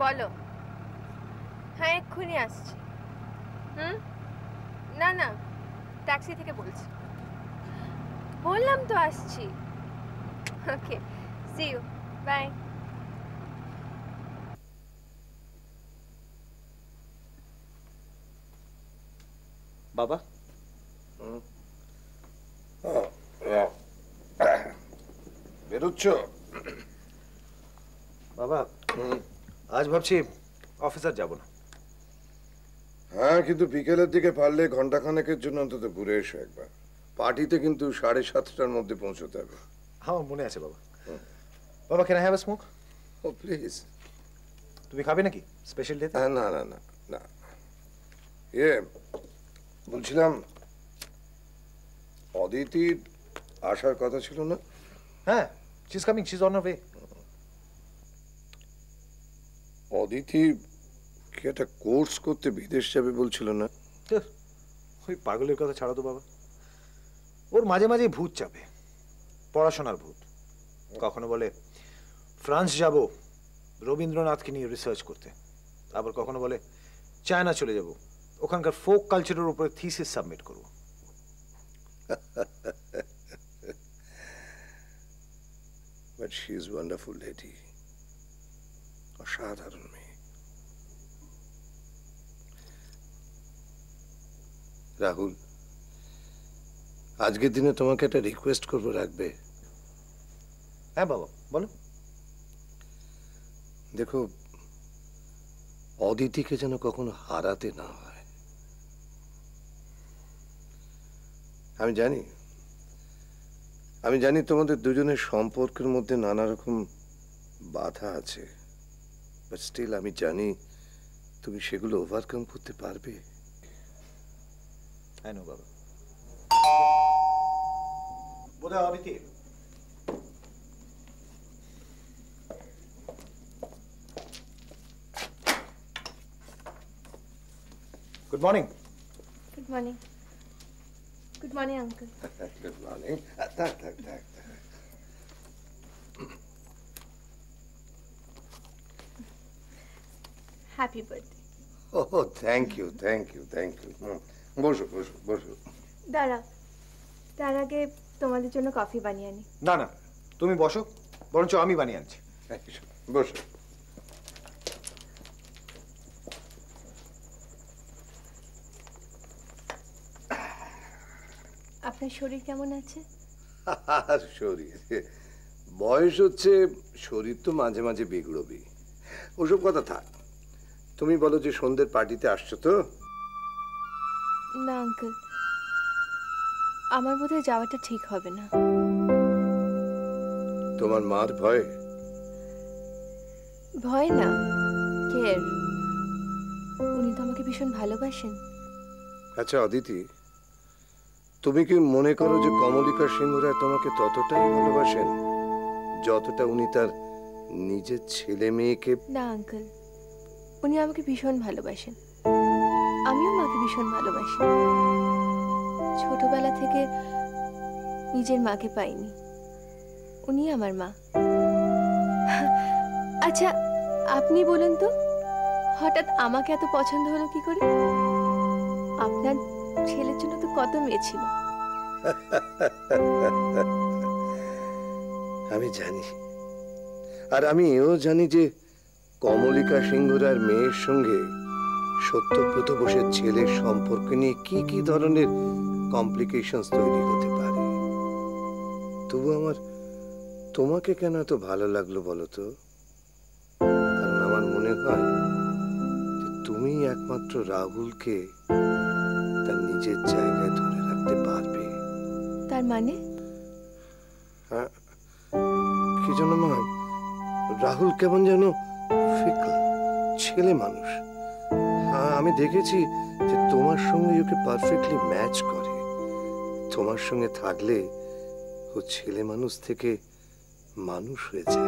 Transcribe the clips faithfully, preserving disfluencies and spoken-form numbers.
বলো। হ্যাঁ এক্ষুনি আসছি। হুম না না ট্যাক্সি থেকে বলছি। বললাম তো আসছি। Okay see you bye. বাবা বেরোচ্ছ? বাবা আজ ভাবছি অফিস আর যাব না। হ্যাঁ কিন্তু বিকেলের দিকে পারলে ঘন্টাখানেকের জন্য অন্তত ঘুরে এসো একবার। পার্টিতে কিন্তু সাড়ে সাতটার মধ্যে পৌঁছতে হবে। হ্যাঁ মনে আছে বাবা। বাবা can I have a smoke? Oh please. তুমি খাবে নাকি স্পেশাল ডে? না না না না। এ বলছিলাম অদিতির আসার কথা ছিল না? হ্যাঁ she is coming, she is on her way. Aditi কি একটা কোর্স করতে বিদেশ যাবে বলছিল না? ওই পাগলের কথা ছাড়ো তো বাবা। ওর মাঝে মাঝে ভূত চাপে, পড়াশোনার ভূত। কখনো বলে ফ্রান্স যাব রবীন্দ্রনাথকে নিয়ে রিসার্চ করতে, আবার কখনো বলে চায়না চলে যাব, ওখানকার ফোক কালচারের উপরে থিসিস সাবমিট করব। But she is wonderful lady, অসাধারণ মেয়ে। রাহুল, আজকের দিনে তোমাকে একটা রিকোয়েস্ট করবো, রাখবে? হ্যাঁ বাবা বলো। দেখো অদিতিকে যেন কখনো হারাতে না হয়। আমি জানি আমি জানি তোমাদের দুজনের সম্পর্কের মধ্যে নানা রকম বাধা আছে, বাট স্টিল আমি জানি তুমি সেগুলো ওভারকাম করতে পারবে। I know, Baba. বোধহয় Aditi. Good morning. Good morning. Good morning uncle. Good morning. থাক থাক থাক। Happy birthday. Oh thank you thank you thank you. বসো বসো বসো। দাঁড়া, তার আগে তোমাদের জন্য কফি বানিয়ে আনি। না না তুমি বসো, বরঞ্চ আমি বানিয়ে আনছি। বসো। আপনার শরীর কেমন আছে? আর শরীর, বয়স হচ্ছে, শরীর তো মাঝে মাঝে বিগড়বি। ওসব কথা থাক, তুমি বলো যে সন্ধ্যের পার্টিতে আসছো তো? না আঙ্কেল, আমার বোধহয় যাওয়াটা ঠিক হবে না। তোমার মার ভয়? ভয় না, কেয়ার। উনি তো আমাকে ভীষণ ভালোবাসেন। আচ্ছা অদিতি, তুমি কি মনে করো যে কমলিকা সিংহ রায় তোমাকে ততটাই ভালোবাসেন যতটা উনি তার নিজের ছেলে মেয়েকে? না আঙ্কেল, উনি আমাকে ভীষণ ভালোবাসেন, আমিও মাকে ভীষণ ভালোবাসি। ছোটবেলা থেকে নিজের মাকে পাইনি, উনি আমার মা। আচ্ছা আপনি বলুন তো, হঠাৎ আমাকে এত পছন্দ হলো কি করে? আপনার ছেলের জন্য তো কত মেয়ে ছিল। আমি জানি, আর আমি এও জানি যে কমলিকা সিংহ রায়ের মেয়ের সঙ্গে সত্যব্রত বোসের ছেলের সম্পর্ক নিয়ে কি কি ধরনের কমপ্লিকেশনস তৈরি হতে পারে। তবু আমার তোমাকে কেন এত ভালো লাগলো বলো তো? কারণ আমার মনে হয় যে তুমি একমাত্র রাহুলকে তার নিজের জায়গায় ধরে রাখতে পারবে। তার মানে? হ্যাঁ, কি জানো মা, রাহুল কেমন যেন ফিকল ছেলে মানুষ। আমি দেখেছি যে তোমার সঙ্গে ওকে পারফেক্টলি ম্যাচ করে। তোমার সঙ্গে থাকলে ও ছেলে মানুষ থেকে মানুষ হয়ে যায়।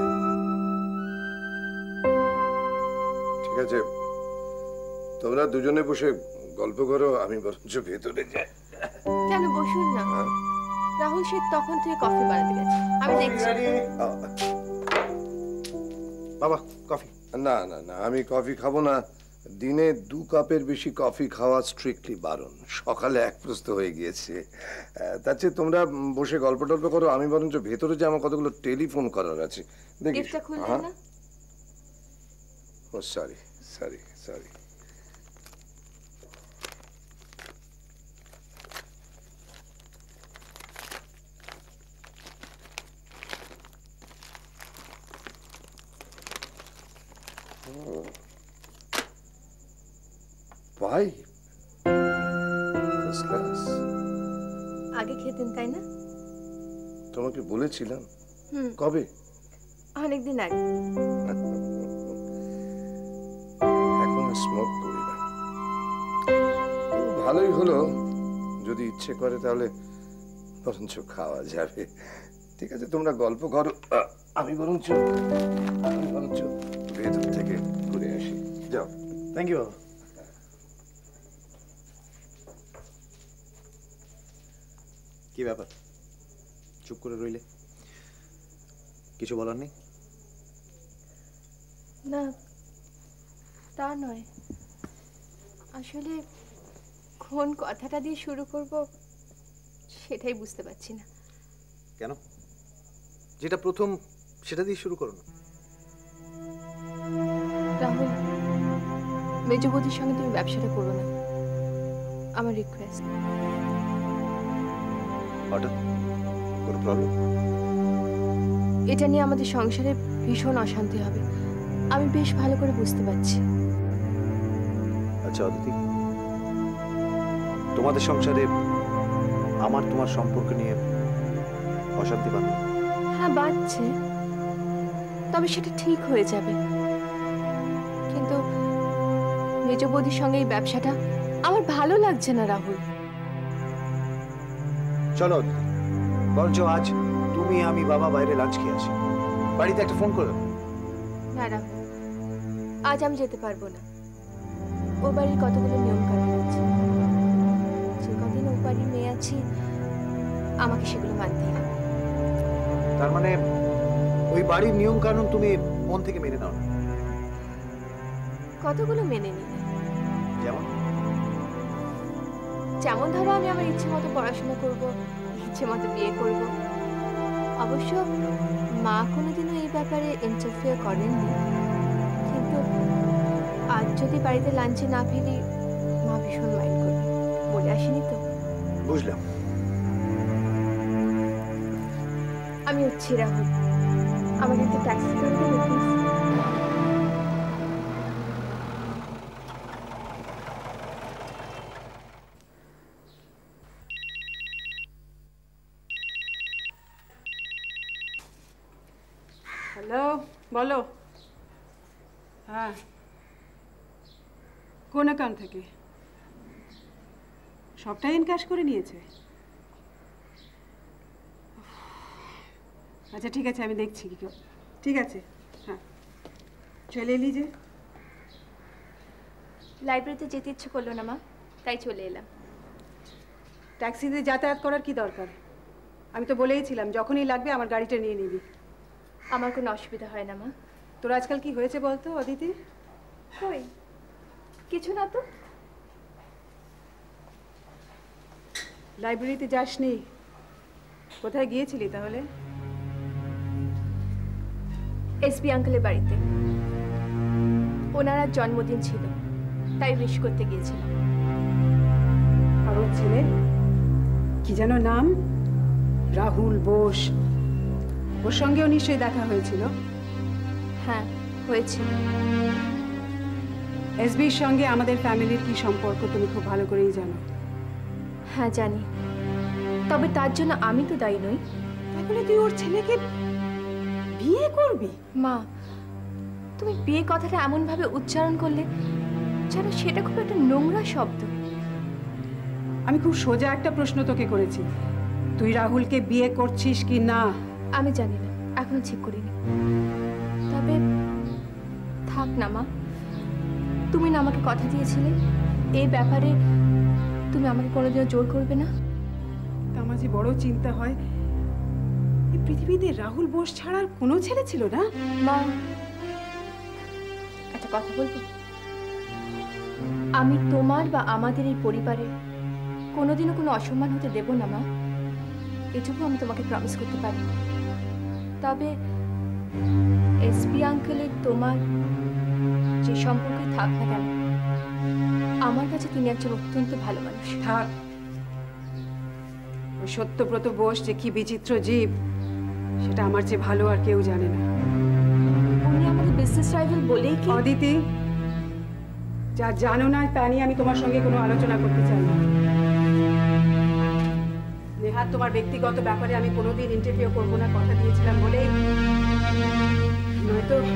ঠিক আছে, তোমরা দুজনে বসে গল্প করো, আমি বরঞ্চ ভেতরে যাই। কেন, বসুন না। রাহুল সে তখন থেকে কফি বানাতে গেছে, আমি দেখছি। বাবা কফি। না না না, আমি কফি খাবো না। দিনে দু কাপের বেশি কফি খাওয়া স্ট্রিক্টলি বারণ। সকালে এক প্রস্ত হয়ে গিয়েছে। আহ, তার চেয়ে তোমরা বসে গল্প টল্প করো, আমি বরঞ্চ ভেতরে যে আমার কতগুলো টেলিফোন করার আছে দেখি। গিফটটা খুললেন হ্যাঁ, না? Oh sorry sorry sorry. ভাই ফার্স্ট ক্লাস। আগে খেতেন তাই না? তোমাকে বলেছিলাম। হুম, কবে? অনেকদিন আগে। এখন স্মোক করি না। তো ভালোই হলো, যদি ইচ্ছে করে তাহলে বরঞ্চ খাওয়া যাবে। ঠিক আছে, তোমরা গল্প করো, আহ, আমি বরঞ্চ আমি বরঞ্চ ভেতর থেকে ঘুরে আসি। যাও। থ্যাংক ইউ বাবা। কি ব্যাপার, চুপ করে রইলে? কিছু বলার নেই? না, তা নয়, আসলে কোন কথাটা দিয়ে শুরু করব সেটাই বুঝতে পারছি না। কেন? যেটা প্রথম সেটা দিয়ে শুরু করো না। রাহুল, মেজবৌদির সঙ্গে তুমি ব্যবসাটা করো না, আমার রিকোয়েস্ট। হঠাৎ কোনো প্রবলেম? এটা নিয়ে আমাদের সংসারে ভীষণ অশান্তি হবে, আমি বেশ ভালো করে বুঝতে পারছি। আচ্ছা অদিতি, তোমাদের সংসারে আমার তোমার সম্পর্ক নিয়ে অশান্তি বাঁধবে? হ্যাঁ বাঁচছে, তবে সেটা ঠিক হয়ে যাবে। কিন্তু মেজবৌদির সঙ্গে এই ব্যবসাটা আমার ভালো লাগছে না রাহুল। চলো অদিতি, বরঞ্চ আজ তুমি আমি বাবা বাইরে লাঞ্চ খেয়ে আসি। বাড়িতে একটা ফোন করে দাও। না রাহুল, আজ আমি যেতে পারবো না। ও বাড়ির কতগুলো নিয়ম কানুন আছে, যে কদিন ও বাড়ির মেয়ে আছি আমাকে সেগুলো মানতেই হবে। তার মানে ওই বাড়ির নিয়ম কানুন তুমি মন থেকে মেনে নাও না? কতগুলো মেনে নিই না। যেমন? যেমন ধরো, আমি আমার ইচ্ছে মতো পড়াশোনা করব, ইচ্ছে মতো বিয়ে করব। অবশ্য মা কোনোদিনও এই ব্যাপারে ইন্টারফেয়ার করেননি, কিন্তু আজ যদি বাড়িতে লাঞ্চে না ফিরি মা ভীষণ মাইন্ড করবে। বলে আসিনি তো? বুঝলাম। আমি উঠছি রাহুল, আমাকে একটা ট্যাক্সি করে দেবে প্লিজ? হ্যালো, বলো। হ্যাঁ, কোন অ্যাকাউন্ট থেকে? সবটাই ইনক্যাশ করে নিয়েছে? আচ্ছা ঠিক আছে, আমি দেখছি কি করে। ঠিক আছে, হ্যাঁ চলে এলি যে? লাইব্রেরিতে যেতে ইচ্ছে করলো না মা, তাই চলে এলাম। ট্যাক্সিতে যাতায়াত করার কি দরকার? আমি তো বলেইছিলাম যখনই লাগবে আমার গাড়িটা নিয়ে নিবি। আমার কোনো অসুবিধা হয় না মা। তোর আজকাল কি হয়েছে বলতো অদিতি? কই কিছু না তো। লাইব্রেরিতে যাসনি? কোথায় গিয়েছিলি তাহলে? এসবি আঙ্কেলের বাড়িতে, ওনার আজ জন্মদিন ছিল, তাই উইশ করতে গিয়েছিলাম। আর ওর ছেলে কি যেন নাম? রাহুল বোস, ওর সঙ্গেও নিশ্চয়ই দেখা হয়েছিল। হ্যাঁ হয়েছিল। এসবির সঙ্গে আমাদের ফ্যামিলির কি সম্পর্ক তুমি খুব ভালো করেই জানো। হ্যাঁ জানি, তবে তার জন্য আমি তো দায়ী নই। তাহলে তুই ওর ছেলেকে বিয়ে করবি? মা, তুমি বিয়ে কথাটা এমন ভাবে উচ্চারণ করলে যেন সেটা খুব একটা নোংরা শব্দ। আমি খুব সোজা একটা প্রশ্ন তোকে করেছি, তুই রাহুলকে বিয়ে করছিস কি না? আমি জানি না, এখনো ঠিক করিনি। তবে থাক না মা, তুমি না আমাকে কথা দিয়েছিলে এই ব্যাপারে তুমি আমাকে কোনোদিনও জোর করবে না। তা আমার যে বড় চিন্তা হয়, এই পৃথিবীতে রাহুল বোস ছাড়া আর কোনো ছেলে ছিল না। মা, একটা কথা বলবো? আমি তোমার বা আমাদের এই পরিবারের কোনোদিনও কোনো অসম্মান হতে দেব না মা, এটুকু আমি তোমাকে প্রমিস করতে পারি। তবে এসপি আঙ্কেলের তোমার যে সম্পর্কে থাক না কেন, আমার কাছে তিনি একজন অত্যন্ত ভালো মানুষ। থাক, ওই সত্যব্রত বোস যে কি বিচিত্র জীব সেটা আমার চেয়ে ভালো আর কেউ জানে না। উনি আমাদের বিজনেস রাইভাল বলেই কি? অদিতি, যা জানো না তা নিয়ে আমি তোমার সঙ্গে কোনো আলোচনা করতে চাই না। নেহাত তোমার ব্যক্তিগত ব্যাপারে আমি কোনোদিন ইন্টারভিউ করবো না কথা দিয়েছিলাম বলেই, নয়তো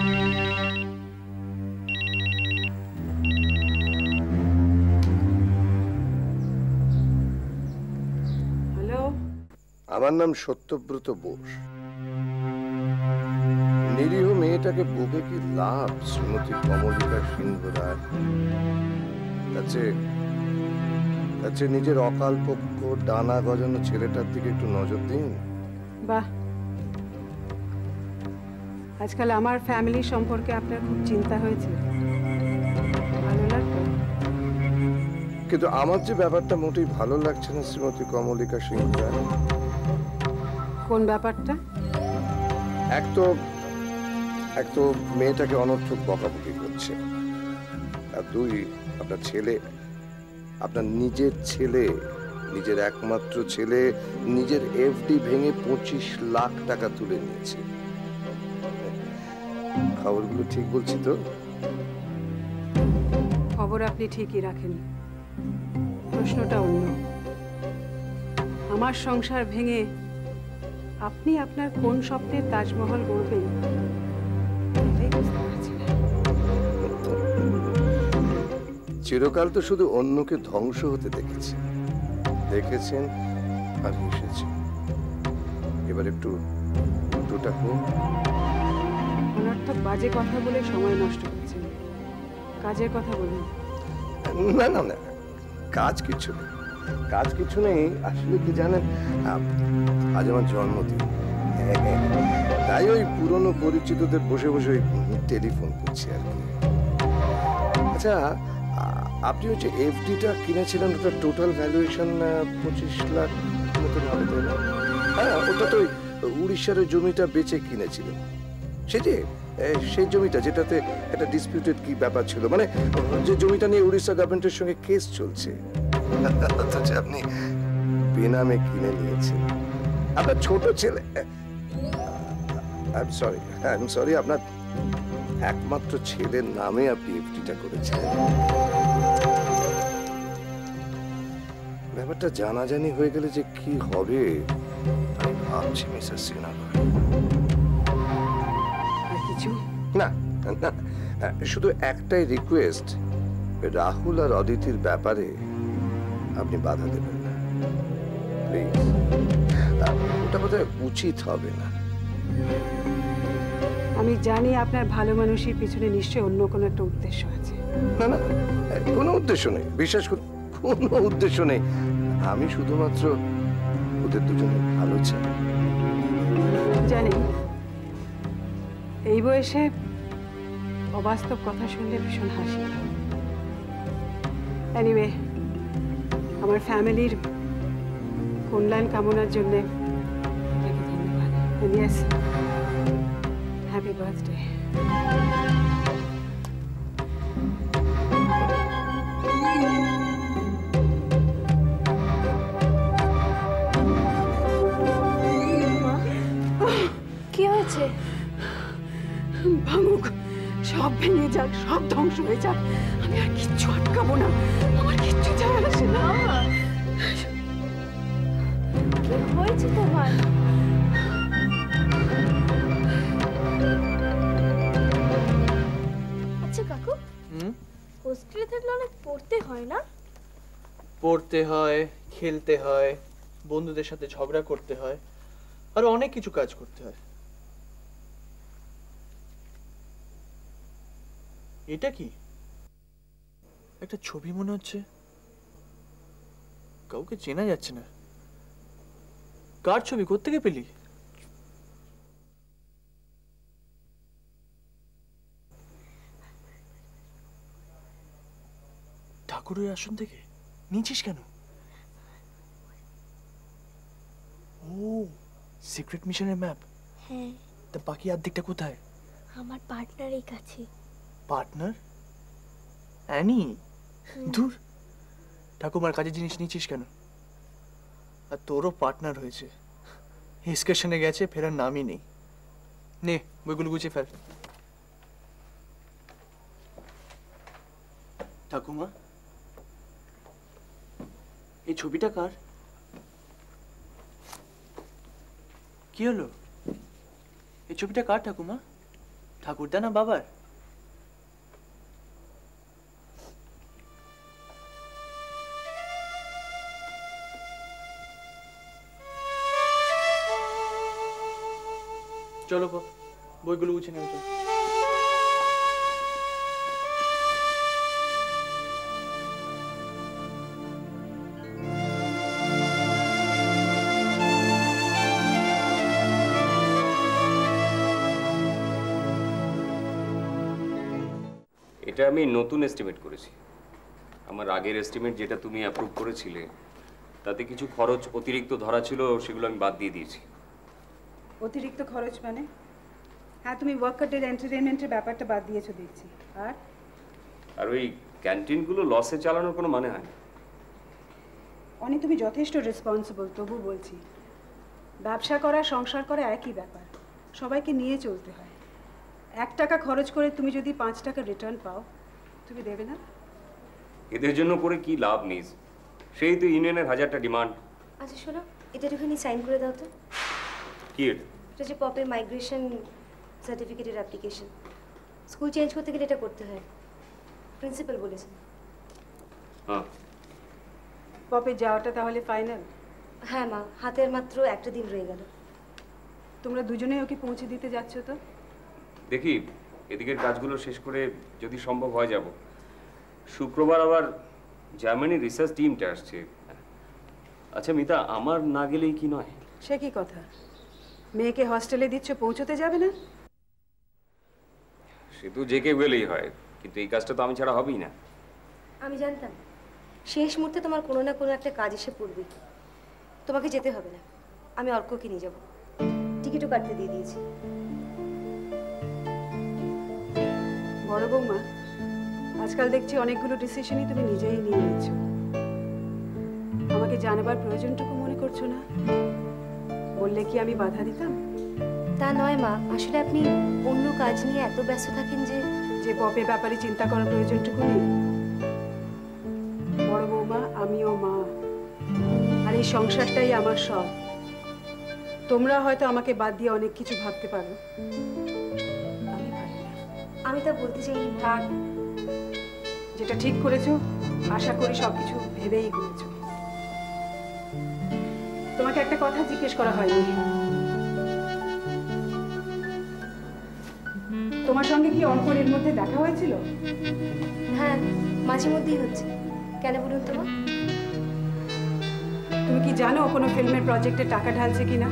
হ্যালো, আমার নাম সত্যব্রত বোস। নিরীহ মেয়েটাকে বুকে কি লাভ শ্রীমতী কমলিকা সিংহ রায়? তাছে তাছে নিজের অকালপক্ষ ডানা গজানো ছেলেটার দিকে একটু নজর দিন। বাহ, আজকাল আমার ফ্যামিলি সম্পর্কে আপনার খুব চিন্তা হয়েছে, ভালো লাগলো। কিন্তু আমার যে ব্যাপারটা মোটেই ভালো লাগছে না শ্রীমতী কমলিকা সিংহ রায়। কোন ব্যাপারটা? এক তো এক তো মেয়েটাকে অনর্থক বকাবকি করছে, আর দুই আপনার ছেলে, আপনার নিজের ছেলে, নিজের একমাত্র ছেলে নিজের এফডি ভেঙে পঁচিশ লাখ টাকা তুলে নিয়েছে। খবরগুলো ঠিক বলছি তো? খবর আপনি ঠিকই রাখেন, প্রশ্নটা অন্য। আমার সংসার ভেঙে আপনি আপনার কোন স্বপ্নের তাজমহল গড়বেন এটাই বুঝতে পারছি না। চিরকাল তো শুধু অন্যকে ধ্বংস হতে দেখেছি, দেখেছেন আর হেসেছেন। এবার একটু উল্টোটা হোক। অনর্থক বাজে কথা বলে সময় নষ্ট করছেন, কাজের কথা বলুন। না না না, কাজ কিছু নেই, কাজ কিছু নেই। আসলে কি জানেন, আ- আজ আমার জন্মদিন, তাই ওই পুরনো পরিচিতদের বসে বসে ওই টেলিফোন করছি আর কি। আচ্ছা, আ- আপনি হচ্ছে এফডিটা কিনেছিলেন, ওটা টোটাল ভ্যালুয়েশন পঁচিশ লাখ মতন হবে তাই না? হ্যাঁ, ওটা তো ওই উড়িষ্যার ওই জমিটা বেচে কিনেছিলেন। সে যে এ, সেই জমিটা যেটাতে একটা ডিসপিউটেড কি ব্যাপার ছিল, মানে যে জমিটা নিয়ে উড়িষ্যা গভর্নমেন্টের সঙ্গে কেস চলছে, অথচ আপনি বেনামে কিনে নিয়েছেন। আপনার ছোট ছেলে, I am sorry I am sorry আপনার একমাত্র ছেলের নামে আপনি এফডিটা করেছিলেন। ব্যাপারটা জানাজানি হয়ে গেলে যে কি হবে আমি ভাবছি মিসেস সিনহা। আর কিছু? না না, শুধু একটাই রিকোয়েস্ট, রাহুল আর অদিতির ব্যাপারে আপনি বাধা দেবেন না প্লিজ। ওটা বোধহয় উচিত হবে না। আমি জানি আপনার ভালো মানুষের পিছনে নিশ্চয়ই অন্য কোনো একটা উদ্দেশ্য আছে। না না, কোনো উদ্দেশ্য নেই, বিশ্বাস করুন, কোনো উদ্দেশ্য নেই। আমি শুধুমাত্র ওদের দুজনের ভালো চাই। জানি এই বয়সে অবাস্তব কথা শুনলে ভীষণ হাসি। এনিওয়ে, আমার ফ্যামিলির কল্যাণ কামনার জন্যে আপনাকে ধন্যবাদ। Yes, happy birthday. কি হয়েছে? ভাঙুক, সব ভেঙে যাক, সব ধ্বংস হয়ে যাক, আমি আর কিচ্ছু আটকাবো না। আমার কিচ্ছু যায় আসে না। কি হয়েছে তোমার? আচ্ছা কাকু, হুম, হোস্টেলে থাকলে অনেক পড়তে হয় না? পড়তে হয়, খেলতে হয়, বন্ধুদের সাথে ঝগড়া করতে হয়, আর অনেক কিছু কাজ করতে হয়। এটা কি একটা ছবি মনে হচ্ছে, কাউকে চেনা যাচ্ছে না। কার ছবি, কোত্থেকে পেলি? ঠাকুরের আসন থেকে নিয়েছিস কেন? ও, সিক্রেট মিশনের ম্যাপ। হ্যাঁ, তা বাকি অর্ধেকটা কোথায়? আমার পার্টনারের কাছে। পার্টনার? অ্যানি? দূর, ঠাকুমার কাজের জিনিস নিয়েছিস কেন? আর তোরও পার্টনার হয়েছে, এক্সকারশনে গেছে, ফেরার নামই নেই। নে বইগুলো গুছিয়ে ফেল। ঠাকুমা, এই ছবিটা কার? কি হলো? এই ছবিটা কার ঠাকুমা? ঠাকুরদা না বাবার? চলো বাবা, বইগুলো গুছিয়ে নেবে চলো। এটা আমি নতুন এস্টিমেট করেছি। আমার আগের এস্টিমেট যেটা তুমি অ্যাপ্রুভ করেছিলে তাতে কিছু খরচ অতিরিক্ত ধরা ছিল, সেগুলো আমি বাদ দিয়ে দিয়েছি। অতিরিক্ত খরচ মানে? হ্যাঁ, তুমি ওয়ার্কারদের এন্টারটেনমেন্টের ব্যাপারটা বাদ দিয়েছো দেখছি। আর আর ওই ক্যান্টিনগুলো লসে চালানোর কোনো মানে হয় না। অনেক তুমি যথেষ্ট রেসপন্সিবল, তবু বলছি ব্যবসা করা সংসার করা একই ব্যাপার, সবাইকে নিয়ে চলতে হয়। এক টাকা খরচ করে তুমি যদি পাঁচ টাকা রিটার্ন পাও, তুমি দেবে না? এদের জন্য করে কি লাভ নেই, সেই তো ইউনিয়নের হাজারটা ডিমান্ড। আচ্ছা শোনো, এটা একটুখানি সাইন করে দাও তো। কি এটা? এটা যে পপের মাইগ্রেশন সার্টিফিকেটের অ্যাপ্লিকেশন। স্কুল চেঞ্জ করতে গেলে এটা করতে হয়, প্রিন্সিপাল বলেছেন। হ্যাঁ, পপের যাওয়াটা তাহলে ফাইনাল? হ্যাঁ মা, হাতের মাত্র একটা দিন রয়ে গেল। তোমরা দুজনেই ওকে পৌঁছে দিতে যাচ্ছ তো? দেখি এদিকের কাজগুলো শেষ করে যদি সম্ভব হয় যাব। শুক্রবার আবার জার্মানি রিসার্চ টিমটা আসছে। আচ্ছা মিতা, আমার না গেলেই কি নয়? সে কি কথা? মেয়েকে হস্টেলে দিচ্ছ, পৌঁছতে যাবে না? সে তো যে কেউ গেলেই হয়, কিন্তু এই কাজটা তো আমি ছাড়া হবেই না। আমি জানতাম শেষ মুহূর্তে তোমার কোনো না কোনো একটা কাজ এসে পড়বে। তোমাকে যেতে হবে না, আমি অর্ককে নিয়ে যাব। টিকিটও কাটতে দিয়ে দিয়েছি। বড় বৌমা, আজকাল দেখছি অনেকগুলো ডিসিশনই তুমি নিজেই নিয়ে নিচ্ছ। আমাকে জানাবার প্রয়োজনটুকু মনে করছো না? বললে কি আমি বাধা দিতাম? তা নয় মা, আসলে আপনি অন্য কাজ নিয়ে এত ব্যস্ত থাকেন যে যে পপের ব্যাপারে চিন্তা করার প্রয়োজনটুকু নেই। বড় বৌমা, আমিও মা, আর এই সংসারটাই আমার সব। তোমরা হয়তো আমাকে বাদ দিয়ে অনেক কিছু ভাবতে পারো, আমি পারি না। আমি তা বলতে চাইনি মা। থাক, যেটা ঠিক করেছো আশা করি সবকিছু ভেবেই করেছো। তোমাকে একটা কথা জিজ্ঞেস করা হয়নি, তোমার সঙ্গে কি অঙ্কর এর মধ্যে দেখা হয়েছিল? হ্যাঁ, মাঝে মধ্যেই হচ্ছে। কেন বলুন তো মা? তুমি কি জানো ও কোনো ফিল্মের প্রজেক্টে টাকা ঢালছে কিনা?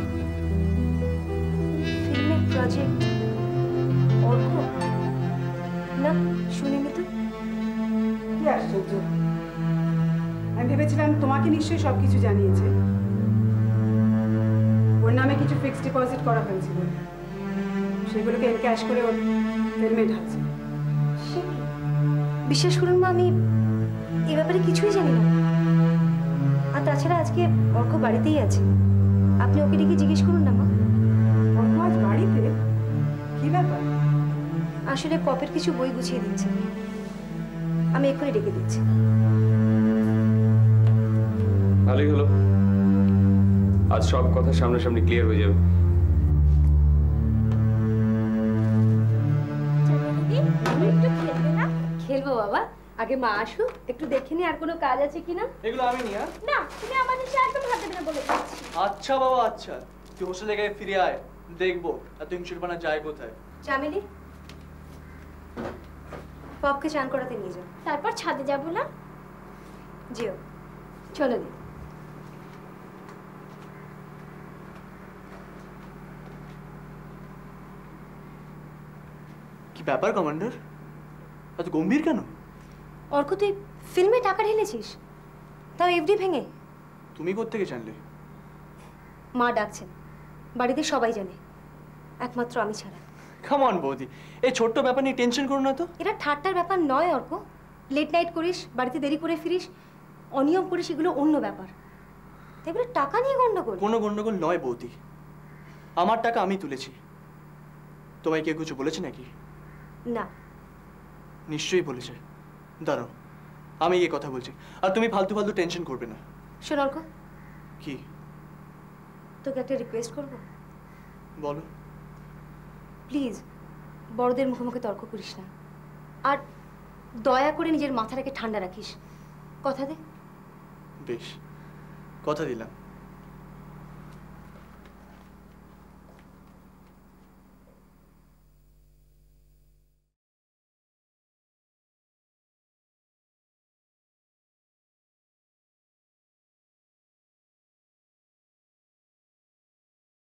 ফিল্মের প্রজেক্ট? অর্ক? না, শুনিনি তো। কি আশ্চর্য, আমি ভেবেছিলাম তোমাকে নিশ্চয়ই সবকিছু জানিয়েছে। ওর নামে কিছু ফিক্সড ডিপোজিট করা হয়েছিল, সেগুলোকে ক্যাশ করে ওর ফিল্মে ঢালছে। সে কি? বিশ্বাস করুন মা, আমি এ ব্যাপারে কিছুই জানি না। আর তাছাড়া আজকে অর্ক বাড়িতেই আছে, আপনি ওকে ডেকে জিজ্ঞেস করুন না মা। অর্ক আজ বাড়িতে? কি ব্যাপার? আসলে পপের কিছু বই গুছিয়ে দিচ্ছে, আমি এক্ষুনি ডেকে দিচ্ছি। ভালোই হলো, আজ সব কথা সামনাসামনি ক্লিয়ার হয়ে যাবে। খেলবো বাবা, আগে মা আসুক, একটু দেখে নি আর কোনো কাজ আছে কিনা। এগুলো আমি নিয়ে আয়। না, তুমি আমাদের সাথে একদম হাতে দেবে বলে দিচ্ছি। আচ্ছা বাবা, আচ্ছা তুই হোস্টেল থেকে ফিরে আয়, দেখবো আর তুই হিংসুরপানা যায় কোথায়। চামেলি, পপকে চান করাতে নিয়ে যাও। তারপর ছাদে যাব না? যেও, চলো দি। কি ব্যাপার কমান্ডার, এত গম্ভীর কেন? অর্ক, তুই ফিল্মে টাকা ঢেলেছিস, তাও এফডি ভেঙে। তুমি কোত্থেকে জানলে? মা ডাকছেন, বাড়িতে সবাই জানে, একমাত্র আমি ছাড়া। কাম অন বৌদি, এই ছোট্ট ব্যাপার নিয়ে টেনশন করো না তো। এটা ঠাট্টার ব্যাপার নয় অর্ক। লেট নাইট করিস, বাড়িতে দেরি করে ফিরিস, অনিয়ম করিস, এগুলো অন্য ব্যাপার। তাই বলে টাকা নিয়ে গন্ডগোল? কোনো গন্ডগোল নয় বৌদি, আমার টাকা আমি তুলেছি। তোমায় কেউ কিছু বলেছে নাকি? না। নিশ্চয়ই বলেছে। দাঁড়াও, আমি গিয়ে কথা বলছি, আর তুমি ফালতু ফালতু টেনশন করবে না। শোন অর্ক, কি? তোকে একটা রিকোয়েস্ট করবো। বলো। প্লিজ বড়দের মুখে মুখে তর্ক করিস না, আর দয়া করে নিজের মাথাটাকে ঠান্ডা রাখিস। কথা দে। বেশ, কথা দিলাম।